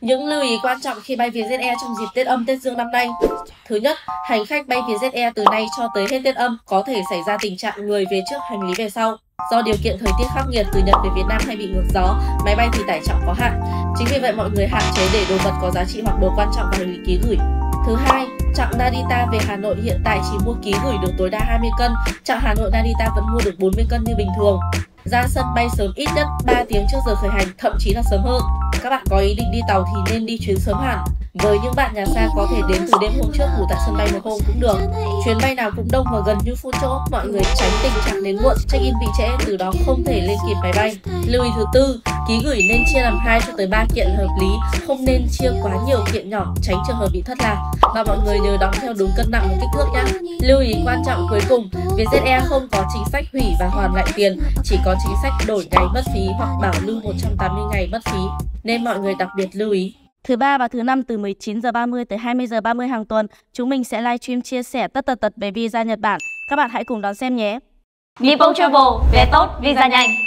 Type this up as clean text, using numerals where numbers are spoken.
Những lưu ý quan trọng khi bay Vietjet Air trong dịp Tết Âm Tết Dương năm nay. Thứ nhất, hành khách bay Vietjet Air từ nay cho tới hết Tết Âm có thể xảy ra tình trạng người về trước hành lý về sau. Do điều kiện thời tiết khắc nghiệt từ Nhật về Việt Nam hay bị ngược gió, máy bay thì tải trọng có hạn. Chính vì vậy mọi người hạn chế để đồ vật có giá trị hoặc đồ quan trọng vào hành lý ký gửi. Thứ hai, chặng Narita về Hà Nội hiện tại chỉ mua ký gửi được tối đa 20 cân, chặng Hà Nội Narita vẫn mua được 40 cân như bình thường. Ra sân bay sớm ít nhất 3 tiếng trước giờ khởi hành, thậm chí là sớm hơn. Các bạn có ý định đi tàu thì nên đi chuyến sớm hẳn. Với những bạn nhà xa có thể đến từ đêm hôm trước ngủ tại sân bay một hôm cũng được. Chuyến bay nào cũng đông và gần như full chỗ, mọi người tránh tình trạng đến muộn, check-in bị trễ, từ đó không thể lên kịp máy bay. Lưu ý thứ tư, ký gửi nên chia làm 2 cho tới 3 kiện là hợp lý, không nên chia quá nhiều kiện nhỏ, tránh trường hợp bị thất lạc. Và mọi người nhớ đóng theo đúng cân nặng và kích thước nhé. Lưu ý quan trọng cuối cùng, Vietjet Air không có chính sách hủy và hoàn lại tiền, chỉ có chính sách đổi ngày mất phí hoặc bảo lưu 180 ngày mất phí, nên mọi người đặc biệt lưu ý. Thứ ba và thứ năm từ 19h30 tới 20h30 hàng tuần, chúng mình sẽ livestream chia sẻ tất tần tật về visa Nhật Bản. Các bạn hãy cùng đón xem nhé. Nippon Travel, vé tốt, visa nhanh.